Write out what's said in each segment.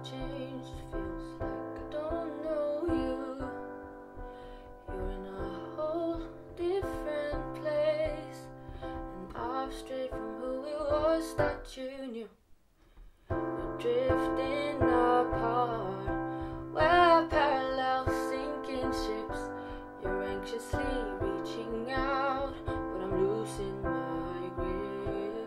changed. Feels like I don't know you. You're in a whole different place, and I've strayed from who it was that you knew. We're drifting apart, we're parallel sinking ships. You're anxiously reaching out, but I'm losing my grip.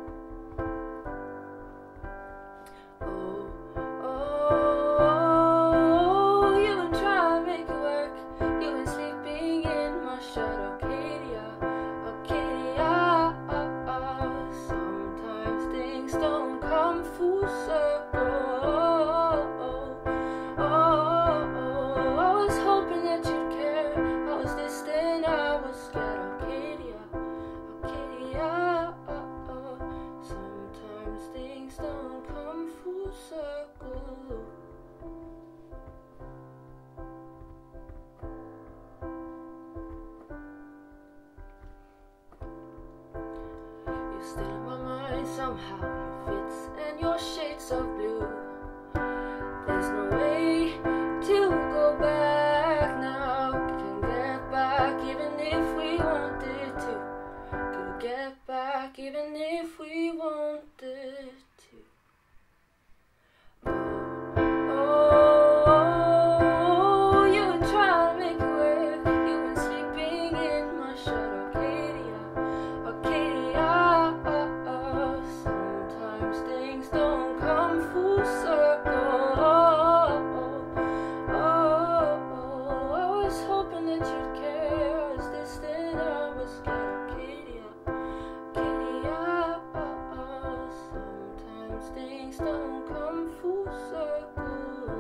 Oh, you would try to make it work. You been sleeping in my shirt, Arcadia, Arcadia. Sometimes things don't come full circle. I was hoping that you'd care. I was distant, I was scared, Arcadia, Arcadia. Sometimes things don't come full circle. You're still in my mind somehow. Your fits and your shades of blue. There's no way to go back now. Can get back even if we wanted to. Could get back even if we wanted to. Oh, you would try to make it work. You've been sleeping in my shirt, Arcadia, Arcadia. Sometimes things don't come full circle. I was hoping that you'd care. I was distant, I was scared, Arcadia, Arcadia. Sometimes things don't come full circle.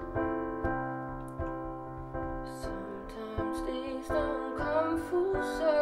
Sometimes things don't come full circle.